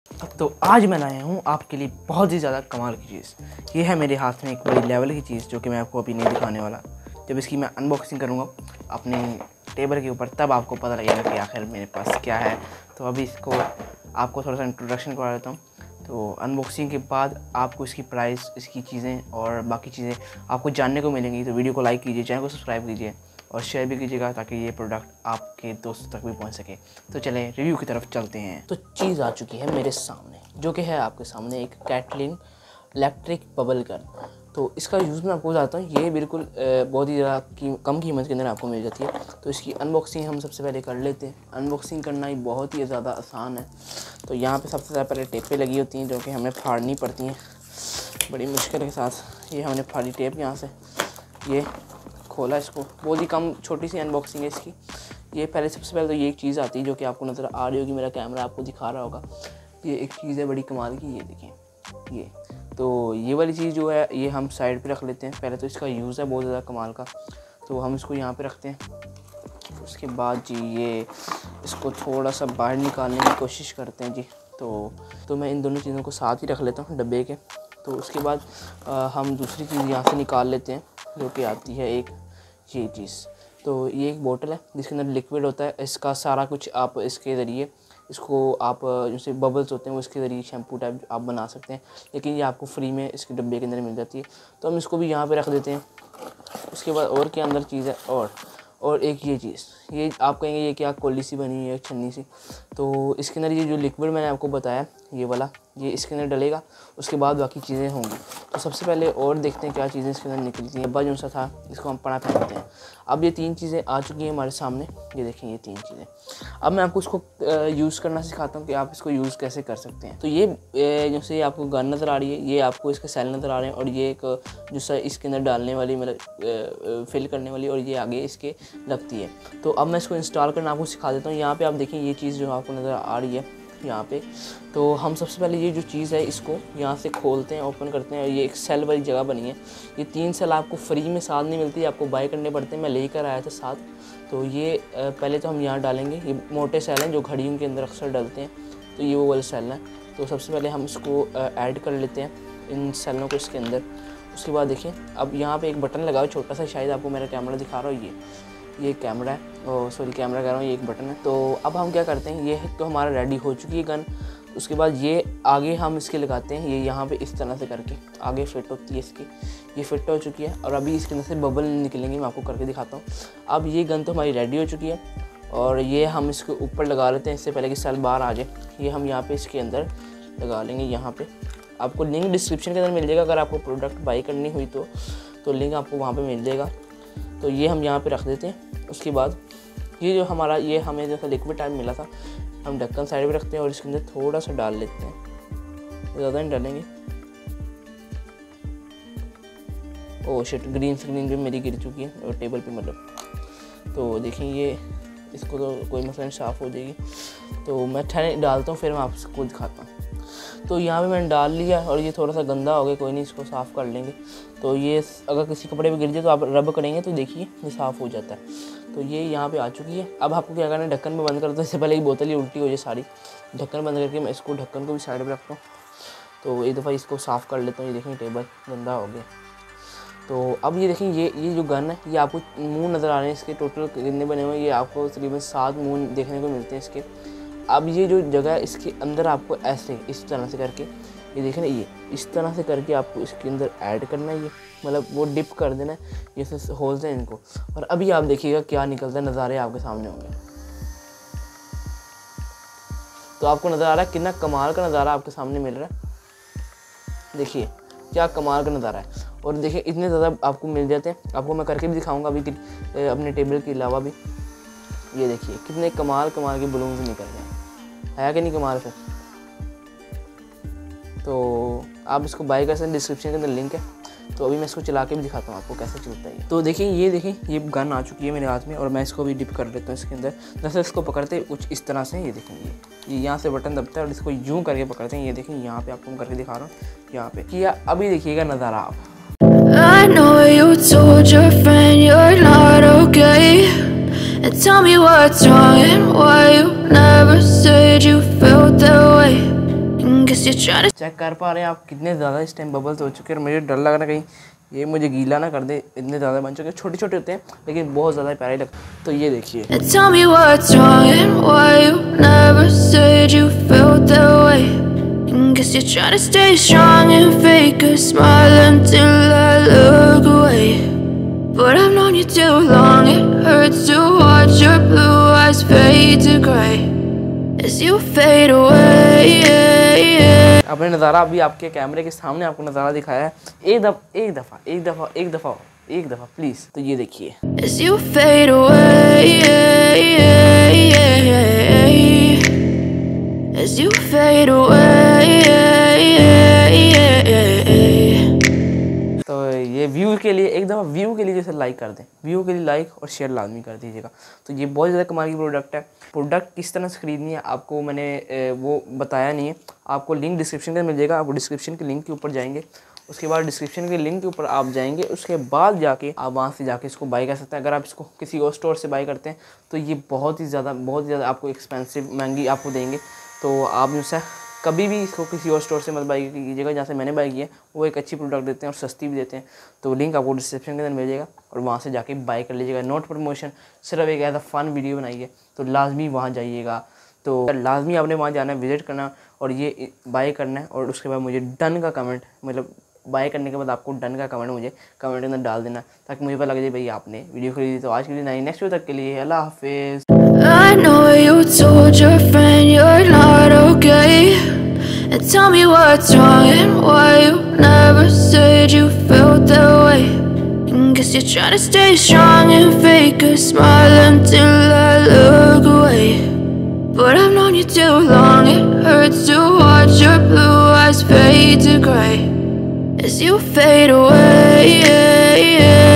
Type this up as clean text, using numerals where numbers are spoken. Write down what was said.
तो आज मैं लाया हूँ आपके लिए बहुत ही ज़्यादा कमाल की चीज़। ये है मेरे हाथ में एक बड़ी लेवल की चीज़ जो कि मैं आपको अभी नहीं दिखाने वाला। जब इसकी मैं अनबॉक्सिंग करूँगा अपने टेबल के ऊपर तब आपको पता लगेगा कि आखिर मेरे पास क्या है। तो अभी इसको आपको थोड़ा सा इंट्रोडक्शन करवा देता हूँ। तो अनबॉक्सिंग के बाद आपको इसकी प्राइस, इसकी चीज़ें और बाकी चीज़ें आपको जानने को मिलेंगी। तो वीडियो को लाइक कीजिए, चैनल को सब्सक्राइब कीजिए और शेयर भी कीजिएगा ताकि ये प्रोडक्ट आपके दोस्तों तक भी पहुंच सके। तो चलें रिव्यू की तरफ चलते हैं। तो चीज़ आ चुकी है मेरे सामने, जो कि है आपके सामने एक कैटलिन इलेक्ट्रिक बबल गन। तो इसका यूज़ मैं आपको बताता हूँ। ये बिल्कुल बहुत ही ज़्यादा कम कीमत के अंदर आपको मिल जाती है। तो इसकी अनबॉक्सिंग हम सबसे पहले कर लेते हैं। अनबॉक्सिंग करना ही बहुत ही ज़्यादा आसान है। तो यहाँ पे सबसे ज़्यादा पहले टेपें लगी होती हैं जो कि हमें फाड़नी पड़ती हैं बड़ी मुश्किल के साथ। ये हमने फाड़ी टेप यहाँ से, ये खोला इसको। बहुत ही कम छोटी सी अनबॉक्सिंग है इसकी। ये पहले सबसे पहले तो ये एक चीज़ आती है जो कि आपको नज़र आ रही होगी, मेरा कैमरा आपको दिखा रहा होगा। ये एक चीज़ है बड़ी कमाल की, ये देखें। ये तो ये वाली चीज़ जो है ये हम साइड पे रख लेते हैं। पहले तो इसका यूज़ है बहुत ज़्यादा कमाल का, तो हम इसको यहाँ पे रखते हैं। उसके बाद जी ये इसको थोड़ा सा बाहर निकालने की कोशिश करते हैं जी। तो मैं इन दोनों चीज़ों को साथ ही रख लेता हूँ डब्बे के। तो उसके बाद हम दूसरी चीज़ यहाँ से निकाल लेते हैं जो कि आती है एक ये चीज़। तो ये एक बोतल है जिसके अंदर लिक्विड होता है। इसका सारा कुछ आप इसके ज़रिए इसको आप जैसे बबल्स होते हैं वो इसके ज़रिए शैम्पू टाइप आप बना सकते हैं, लेकिन ये आपको फ्री में इसके डब्बे के अंदर मिल जाती है। तो हम इसको भी यहाँ पे रख देते हैं। उसके बाद और क्या अंदर चीज़ है, और एक ये चीज़, ये आप कहेंगे ये क्या कोली सी बनी है, छन्नी सी। तो इसके अंदर ये जो लिक्विड मैंने आपको बताया ये वाला, ये इसके अंदर डलेगा। उसके बाद बाकी चीज़ें होंगी। तो सबसे पहले और देखते हैं क्या चीज़ें इसके अंदर निकलती हैं। डब्बा जो सा था इसको हम पड़ा पहनते हैं। अब ये 3 चीज़ें आ चुकी हैं हमारे सामने, ये देखें ये 3 चीज़ें। अब मैं आपको इसको यूज़ करना सिखाता हूँ कि आप इसको यूज़ कैसे कर सकते हैं। तो ये जैसे आपको गन नज़र आ रही है, ये आपको इसके सेल नज़र आ रहे हैं, और ये एक जो सा इसके अंदर डालने वाली मतलब फिल करने वाली, और ये आगे इसके लगती है। तो अब मैं इसको इंस्टॉल करना आपको सिखा देता हूँ। यहाँ पे आप देखें ये चीज़ जो आपको नज़र आ रही है यहाँ पे। तो हम सबसे पहले ये जो चीज़ है इसको यहाँ से खोलते हैं, ओपन करते हैं, और ये एक सेल वाली जगह बनी है। ये 3 सेल आपको फ्री में साथ नहीं मिलती, आपको बाय करने पड़ते हैं। मैं लेकर आया था साथ। तो ये पहले तो हम यहाँ डालेंगे। ये मोटे सेल हैं जो घड़ियों के अंदर अक्सर डलते हैं, तो ये वो वाले सेल हैं। तो सबसे पहले हम इसको ऐड कर लेते हैं इन सेलों को इसके अंदर। उसके बाद देखिए अब यहाँ पर एक बटन लगा हुआ छोटा सा, शायद आपको मेरा कैमरा दिखा रहा हो, ये कैमरा है, सॉरी कैमरा कह रहा हूँ, ये एक बटन है। तो अब हम क्या करते हैं, ये तो हमारा रेडी हो चुकी है गन। उसके बाद ये आगे हम इसके लगाते हैं, ये यहाँ पे इस तरह से करके आगे फिट होती है इसकी, ये फिट हो चुकी है। और अभी इसके अंदर से बबल निकलेंगे, मैं आपको करके दिखाता हूँ। अब ये गन तो हमारी रेडी हो चुकी है, और ये हम इसके ऊपर लगा लेते हैं इससे पहले कि सेल बाहर आ जाए। ये हम यहाँ पर इसके अंदर लगा लेंगे। यहाँ पर आपको लिंक डिस्क्रिप्शन के अंदर मिल जाएगा, अगर आपको प्रोडक्ट बाई करनी हुई तो लिंक आपको वहाँ पर मिल जाएगा। तो ये हम यहाँ पे रख देते हैं। उसके बाद ये जो हमारा ये हमें जैसा लिक्विड टाइप मिला था, हम ढक्कन साइड पे रखते हैं और इसके अंदर थोड़ा सा डाल लेते हैं, ज़्यादा नहीं डालेंगे। ओह शिट, ग्रीन स्क्रीन भी मेरी गिर चुकी है और टेबल पे मतलब। तो देखें ये इसको तो कोई मसला नहीं, साफ़ हो जाएगी। तो मैं ठहरे डालता हूँ, फिर मैं आपको दिखाता हूँ। तो यहाँ पे मैंने डाल लिया, और ये थोड़ा सा गंदा हो गया, कोई नहीं इसको साफ़ कर लेंगे। तो ये अगर किसी कपड़े पे गिर जाए तो आप रब करेंगे तो देखिए ये साफ़ हो जाता है। तो ये यहाँ पे आ चुकी है। अब आपको क्या करना है, ढक्कन में बंद कर दो। इससे पहले एक बोतल ही उल्टी हो जाए सारी। ढक्कन बंद करके मैं इसको ढक्कन को भी साइड पर रखता हूँ। तो एक दफ़ा इसको साफ़ कर लेता हूँ। ये देखें टेबल गंदा हो गया। तो अब ये देखें ये जो गन है, ये आपको मुँह नज़र आ रहे हैं इसके। टोटल कितने बने हुए हैं, ये आपको तकरीबन 7 मुँह देखने को मिलते हैं इसके। अब ये जो जगह है इसके अंदर आपको ऐसे इस तरह से करके, ये देखें ना, ये इस तरह से करके आपको इसके अंदर ऐड करना है। ये मतलब वो डिप कर देना है, ये से होल्स हैं इनको। और अभी आप देखिएगा क्या निकलता है, नज़ारे आपके सामने होंगे। तो आपको नज़र आ रहा है कितना कमाल का नज़ारा आपके सामने मिल रहा है। देखिए क्या कमाल का नज़ारा है। और देखिए इतने ज़्यादा आपको मिल जाते हैं। आपको मैं करके भी दिखाऊँगा अभी अपने टेबल के अलावा भी। ये देखिए कितने कमाल के बलून्स निकल रहे हैं, है कि नहीं कमाल फिर। तो आप इसको बाय कर सकते हैं, डिस्क्रिप्शन के अंदर लिंक है। तो अभी मैं इसको चला के भी दिखाता हूँ आपको कैसे चलता है। तो देखिए ये गन आ चुकी है मेरे हाथ में, और मैं इसको भी डिप कर लेता हूँ इसके अंदर। जैसे इसको पकड़ते कुछ इस तरह से, ये देखें ये यहाँ से बटन दबता है और इसको यूँ करके पकड़ते हैं। ये देखें यहाँ पे आपको मैं करके दिखा रहा हूँ, यहाँ पे किया। अभी देखिएगा नज़ारा आप। I know you told your friend you're not okay, and tell me what's wrong and why you never said you felt that way. Check कर पा रहे हैं आप कितने ज़्यादा इस टाइम बबल्स हो चुके हैं। मुझे डर लग रहा है कहीं ये मुझे गीला ना कर दे, इतने ज़्यादा बन चुके हैं। छोटे छोटे होते हैं लेकिन बहुत ज़्यादा प्यारे लगते हैं। तो ये देखिए, guess you're trying to stay strong and fake a smile until I look away. But I've known you too long, it hurts to watch your blue eyes fade to grey as you fade away. अपने नज़ारा अभी आपके कैमरे के सामने आपको नज़ारा दिखाया है। एक दफ़ा प्लीज़। तो ये देखिए, as you fade away, as you fade away. तो ये व्यू के लिए एक दफ़ा व्यू के लिए जैसे लाइक कर दें, व्यू के लिए लाइक और शेयर लाजमी कर दीजिएगा। तो ये बहुत ज़्यादा कमाल की प्रोडक्ट है। प्रोडक्ट किस तरह से ख़रीदनी है आपको मैंने वो बताया नहीं है। आपको लिंक डिस्क्रिप्शन में मिल जाएगा। आपको डिस्क्रिप्शन के लिंक के ऊपर जाएंगे, उसके बाद डिस्क्रिप्शन के लिंक के ऊपर आप जाएंगे, उसके बाद जाके आप वहाँ से जाके इसको बाई कर सकते हैं। अगर आप इसको किसी और स्टोर से बाई करते हैं तो ये बहुत ही ज़्यादा आपको एक्सपेंसिव महंगी आपको देंगे। तो आप मुझसे कभी भी इसको किसी और स्टोर से मत बाई कीजिएगा। जहाँ से मैंने बाई किया वो एक अच्छी प्रोडक्ट देते हैं और सस्ती भी देते हैं। तो लिंक आपको डिस्क्रिप्शन के अंदर मिल जाएगा और वहाँ से जाके बाई कर लीजिएगा। नॉट प्रमोशन, सिर्फ एक ऐसा फ़न वीडियो बनाई है, तो लाजमी वहाँ जाइएगा। तो लाजमी आपने वहाँ जाना है, विज़िट करना और ये बाई करना है। और उसके बाद मुझे डन का कमेंट, मतलब बाय करने के बाद आपको डन का कमेंट मुझे कमेंट के अंदर डाल देना, ताकि मुझे पता लग जाए भाई आपने वीडियो खरीदी। तो आज के लिए नहीं, नेक्स्ट वीडियो तक के लिए अल्लाह हाफिज़। I know you told your friend you're not okay, and tell me what's wrong and why you never said you felt that way. And guess you're trying to stay strong and fake a smile until I look away. But I've known you too long, it hurts to watch your blue eyes fade to grey as you fade away.